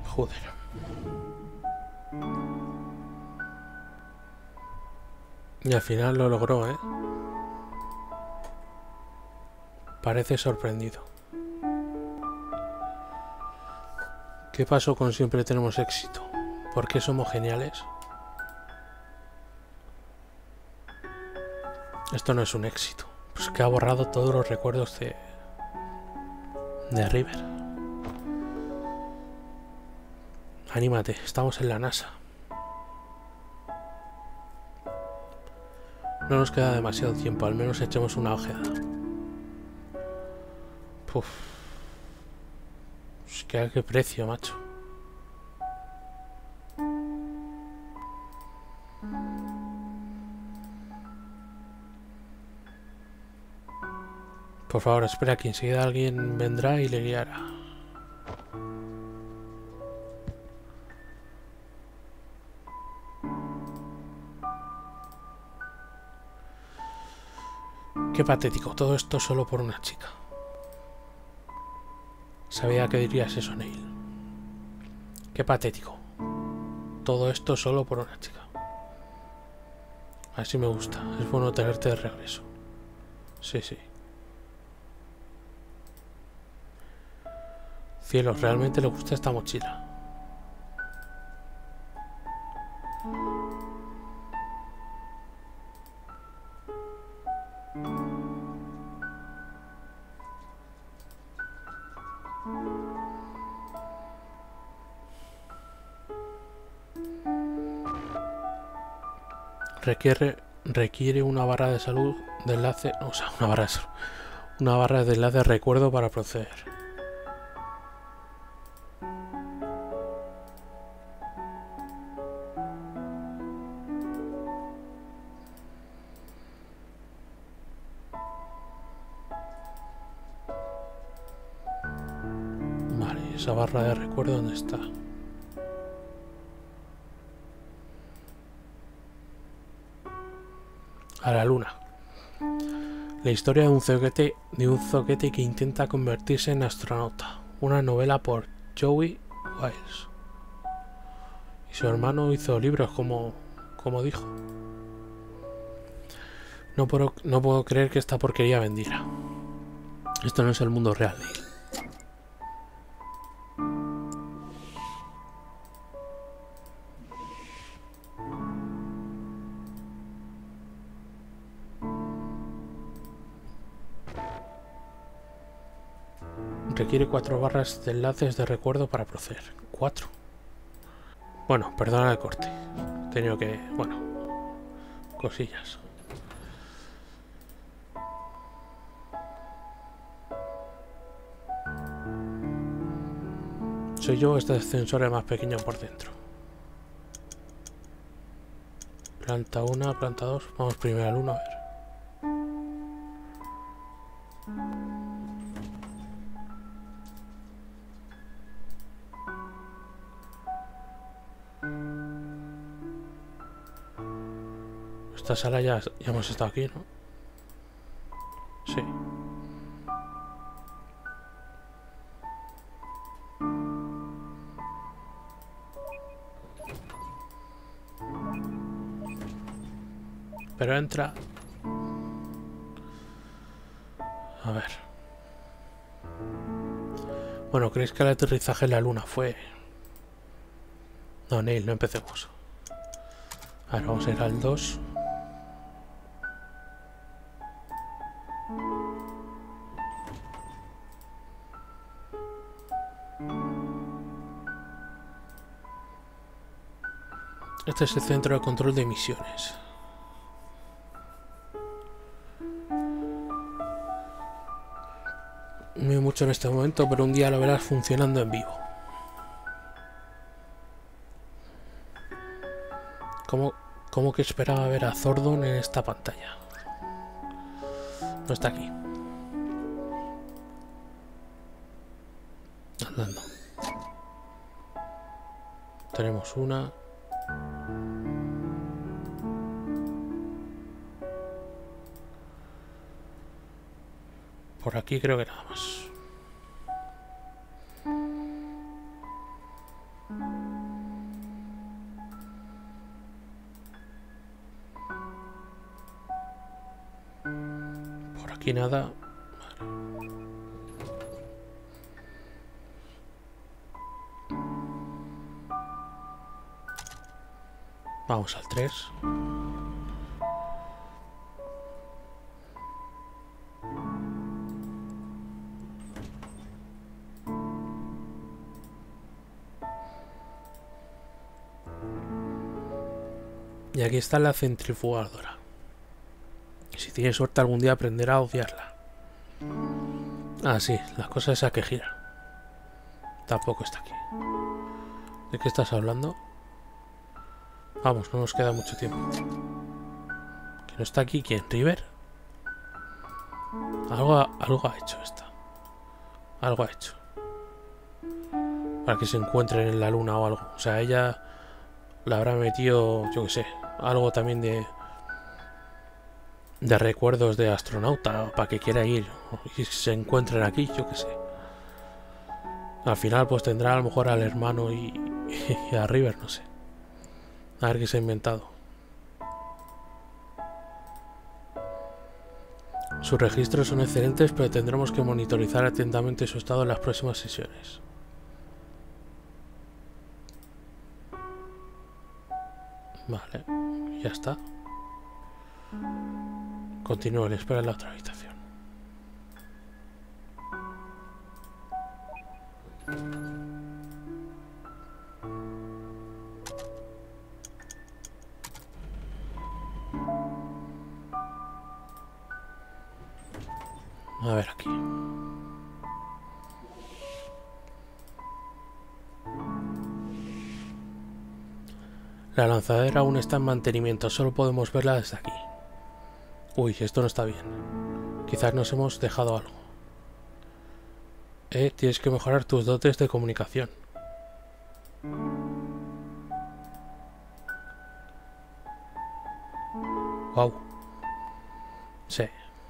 Joder. Y al final lo logró, ¿eh? Parece sorprendido. ¿Qué pasó con siempre tenemos éxito? ¿Por qué somos geniales? Esto no es un éxito. Pues que ha borrado todos los recuerdos de River. Anímate, estamos en la NASA. No nos queda demasiado tiempo, al menos echemos una ojeada. Puf. Es que a qué precio, macho. Por favor, espera que enseguida alguien vendrá y le guiará. Qué patético, todo esto solo por una chica. Sabía que dirías eso, Neil. Qué patético. Todo esto solo por una chica. Así me gusta, es bueno tenerte de regreso. Sí, sí. Cielos, realmente le gusta esta mochila. Requiere una barra de salud de enlace, o sea, una barra de enlace de recuerdo para proceder. Vale, esa barra de recuerdo, ¿dónde está? A la luna. La historia de un zoquete que intenta convertirse en astronauta. Una novela por Joey Wiles. Y su hermano hizo libros como dijo. No puedo creer que esta porquería vendiera. Esto no es el mundo real, Neil. Requiere 4 barras de enlaces de recuerdo para proceder. 4. Bueno, perdona el corte. He tenido que... bueno, cosillas. Soy yo, este ascensor es más pequeño por dentro. Planta 1, planta 2. Vamos primero al 1 a ver. Esta sala ya hemos estado aquí, ¿no? Sí. Pero entra... A ver. Bueno, ¿creéis que el aterrizaje en la luna fue...? No, Neil, no empecemos. A ver, vamos a ir al 2. Este es el centro de control de emisiones. No hay mucho en este momento, pero un día lo verás funcionando en vivo. ¿Cómo que esperaba ver a Zordon en esta pantalla? No está aquí. Andando. Tenemos una. Por aquí creo que nada más. Aquí nada. Vamos al 3. Y aquí está la centrifugadora. Si tienes suerte algún día aprenderá a odiarla. Ah, sí, la cosa esa que gira. Tampoco está aquí. ¿De qué estás hablando? Vamos, no nos queda mucho tiempo. ¿Que no está aquí quién? ¿River? Algo ha hecho esta. Algo ha hecho. Para que se encuentren en la luna o algo. O sea, ella la habrá metido, yo qué sé, algo también de recuerdos de astronauta para que quiera ir y se encuentren aquí, yo qué sé. Al final pues tendrá a lo mejor al hermano y a River, no sé. A ver qué se ha inventado. Sus registros son excelentes, pero tendremos que monitorizar atentamente su estado en las próximas sesiones. Vale, ya está. Continúen, espera en la otra habitación. A ver aquí. La lanzadera aún está en mantenimiento, solo podemos verla desde aquí. Uy, esto no está bien. Quizás nos hemos dejado algo. Tienes que mejorar tus dotes de comunicación. Wow. Sí.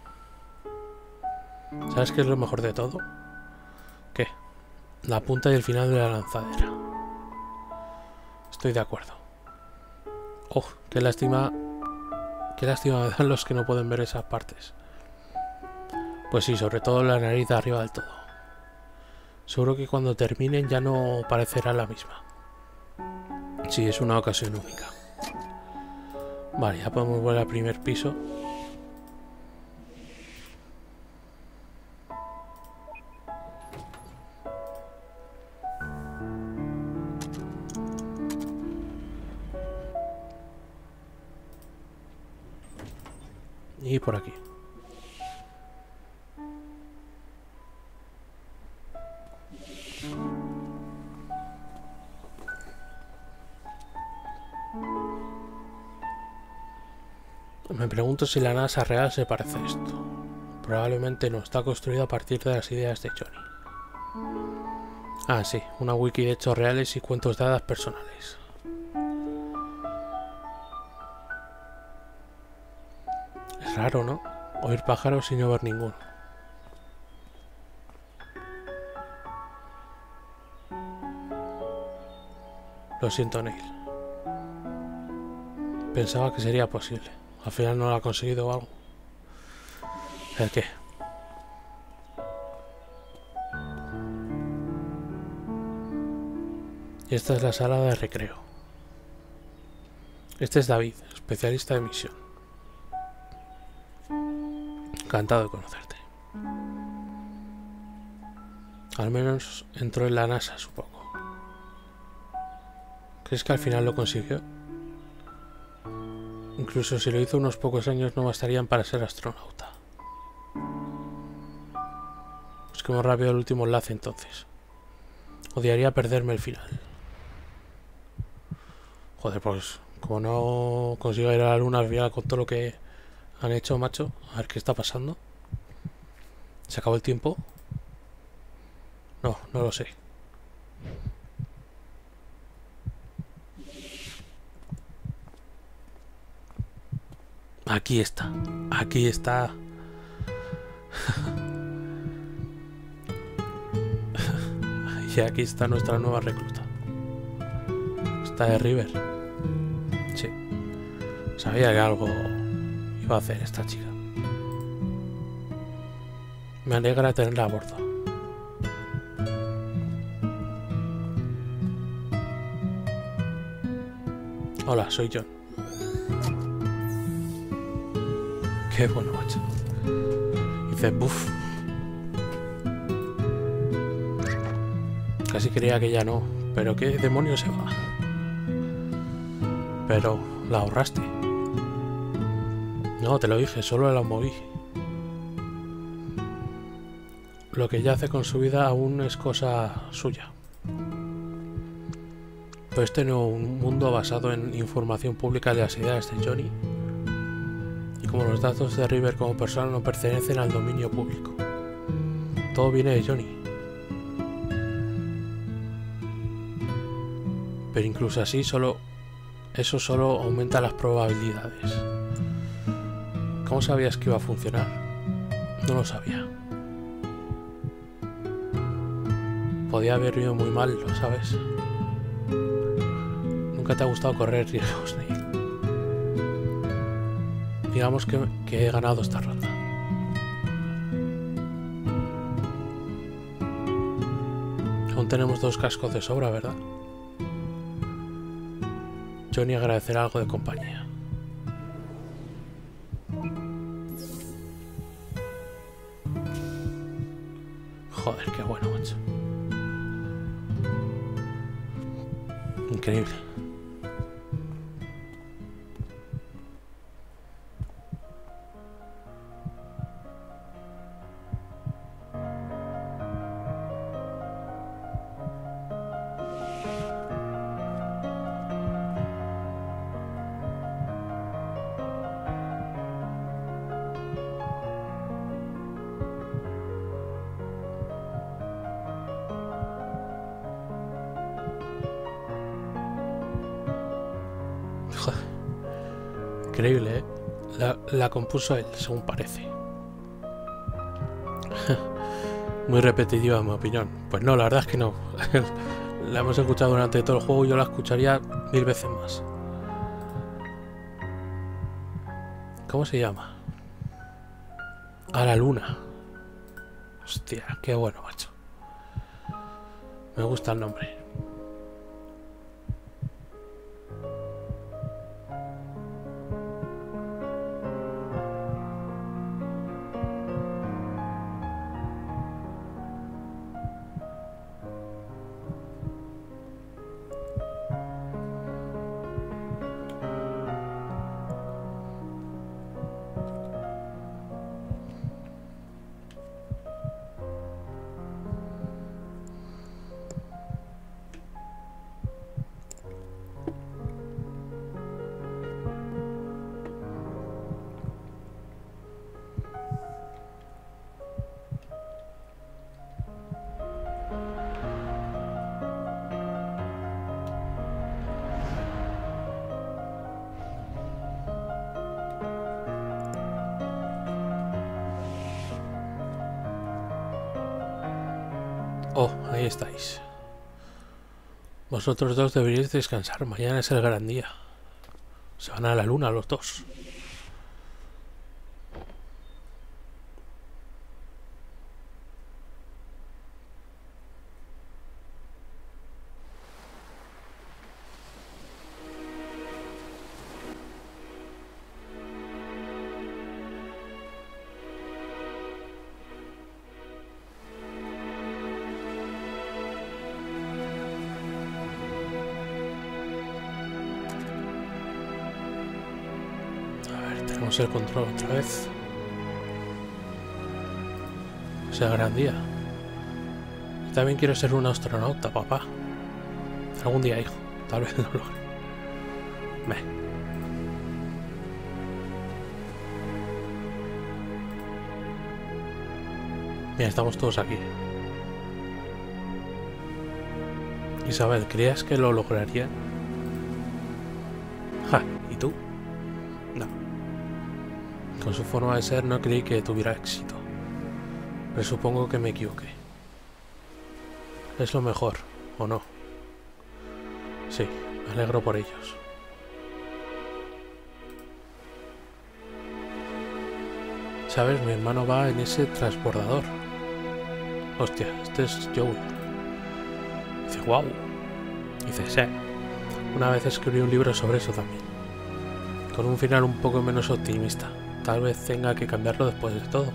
¿Sabes qué es lo mejor de todo? ¿Qué? La punta y el final de la lanzadera. Estoy de acuerdo. Oh, qué lástima. Qué lástima me dan los que no pueden ver esas partes. Pues sí, sobre todo la nariz de arriba del todo. Seguro que cuando terminen ya no parecerá la misma. Sí, es una ocasión única. Vale, ya podemos volver al primer piso. Y por aquí. Me pregunto si la NASA real se parece a esto. Probablemente no, está construida a partir de las ideas de Johnny. Ah, sí, una wiki de hechos reales y cuentos de hadas personales. Es raro, ¿no? Oír pájaros y no ver ninguno. Lo siento, Neil. Pensaba que sería posible. Al final no lo ha conseguido o algo. ¿El qué? Y esta es la sala de recreo. Este es David, especialista de misión. Encantado de conocerte. Al menos entró en la NASA, supongo. ¿Crees que al final lo consiguió? Incluso si lo hizo unos pocos años no bastarían para ser astronauta. Busquemos rápido el último enlace entonces. Odiaría perderme el final. Joder, pues como no consigo ir a la luna al final con todo lo que han hecho, macho. A ver qué está pasando. ¿Se acabó el tiempo? No, no lo sé. Aquí está. Aquí está. Y aquí está nuestra nueva recluta. Está de River. Sí. Sabía que algo iba a hacer esta chica. Me alegra tenerla a bordo. Hola, soy John. Qué bueno, macho. Dice, buf. Casi creía que ya no. Pero qué demonios se va. Pero la ahorraste. No, te lo dije, solo la moví. Lo que ella hace con su vida aún es cosa suya. Pero este no es un mundo basado en información pública de las ideas de Johnny. Y como los datos de River como persona no pertenecen al dominio público. Todo viene de Johnny. Pero incluso así eso solo aumenta las probabilidades. ¿Cómo sabías que iba a funcionar? No lo sabía. Podía haber ido muy mal, ¿lo sabes? Nunca te ha gustado correr riesgos, Neil. Digamos que he ganado esta ronda. Aún tenemos 2 cascos de sobra, ¿verdad? Johnny agradecerá algo de compañía. Joder, qué bueno, macho. Increíble. Increíble, ¿eh? La compuso él, según parece. Muy repetitiva, en mi opinión. Pues no, la verdad es que no. La hemos escuchado durante todo el juego y yo la escucharía 1000 veces más. ¿Cómo se llama? A la luna. Hostia, qué bueno, macho. Me gusta el nombre. Oh, ahí estáis. Vosotros dos deberíais descansar. Mañana es el gran día. Se van a la luna los dos. Tenemos el control otra vez. Es el gran día. Yo también quiero ser un astronauta, papá. Algún día, hijo. Tal vez lo logre. Mira, estamos todos aquí. Isabel, ¿creías que lo lograría? Ja, ¿y tú? No. Con su forma de ser no creí que tuviera éxito. Pero supongo que me equivoqué. Es lo mejor, ¿o no? Sí, me alegro por ellos. ¿sabes? Mi hermano va en ese transbordador. Hostia, este es Joey. Dice, wow. Dice, sí. Una vez escribí un libro sobre eso también. Con un final un poco menos optimista. Tal vez tenga que cambiarlo después de todo.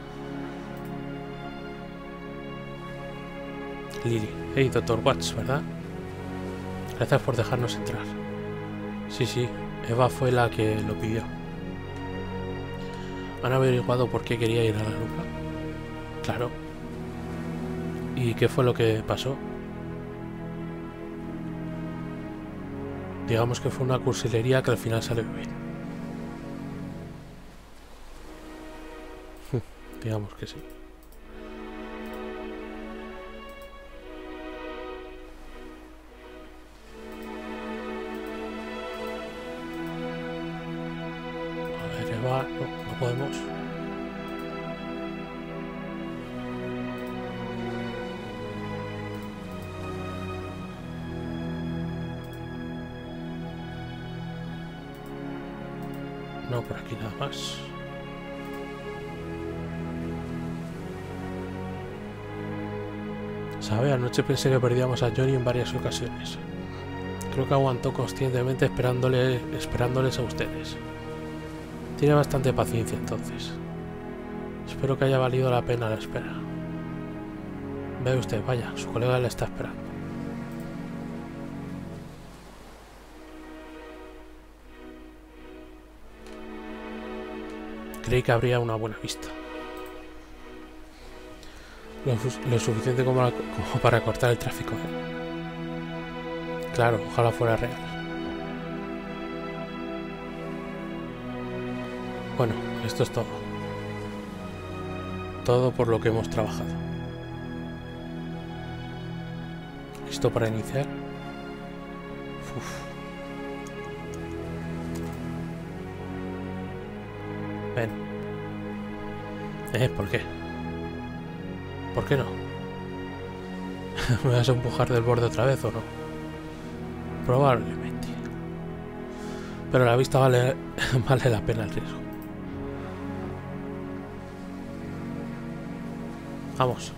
Lily. Hey, Dr. Watts, ¿verdad? Gracias por dejarnos entrar. Sí, Eva fue la que lo pidió. ¿Han averiguado por qué quería ir a la luna? Claro. ¿Y qué fue lo que pasó? Digamos que fue una cursilería que al final salió bien. Digamos que sí. A ver, Eva, no podemos. No, por aquí nada más. ¿Sabe? Anoche pensé que perdíamos a Johnny en varias ocasiones. Creo que aguantó conscientemente esperándoles a ustedes. Tiene bastante paciencia entonces. Espero que haya valido la pena la espera. Ve usted, vaya, su colega le está esperando. Creí que habría una buena vista. Lo suficiente como para cortar el tráfico, ¿eh? Claro, ojalá fuera real. Bueno, esto es todo. Todo por lo que hemos trabajado. ¿Listo para iniciar? Uf. Ven. ¿Por qué? ¿Por qué no? ¿Me vas a empujar del borde otra vez o no? Probablemente. Pero la vista vale la pena el riesgo. Vamos.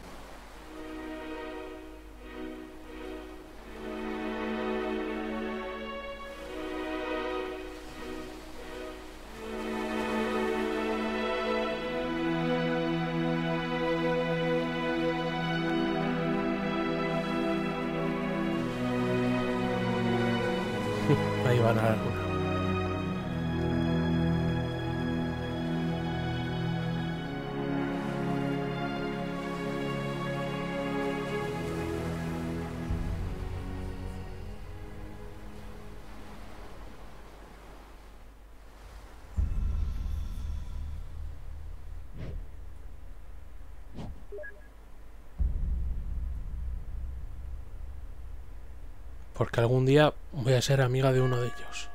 Ahí van a la luna. Porque algún día voy a ser amiga de uno de ellos.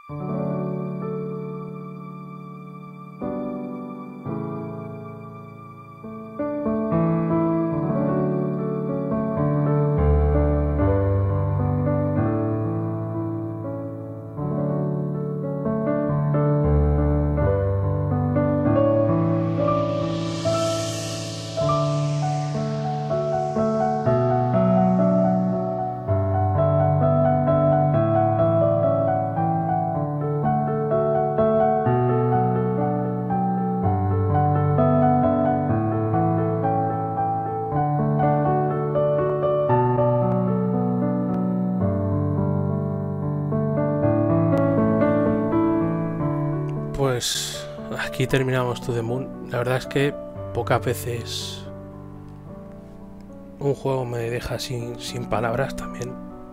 Pues aquí terminamos To The Moon. La verdad es que pocas veces un juego me deja sin palabras también.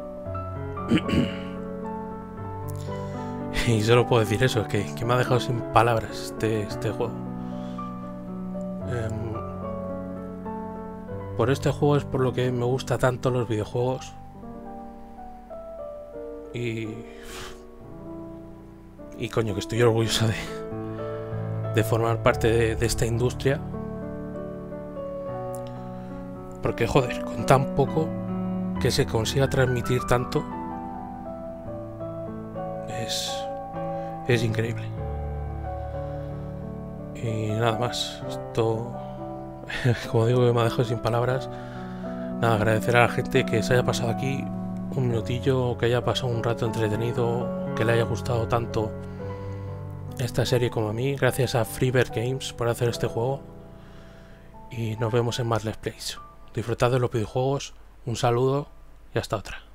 Y solo puedo decir eso, que me ha dejado sin palabras este juego. Por este juego es por lo que me gusta tanto los videojuegos. Y coño, que estoy orgulloso de formar parte de esta industria. Porque joder, con tan poco que se consiga transmitir tanto es increíble. Y nada más, esto como digo que me ha dejado sin palabras. Nada, agradecer a la gente que se haya pasado aquí un minutillo, que haya pasado un rato entretenido, que le haya gustado tanto esta serie como a mí. Gracias a Freebird Games por hacer este juego. Y nos vemos en más Let's Plays. Disfrutad de los videojuegos, un saludo y hasta otra.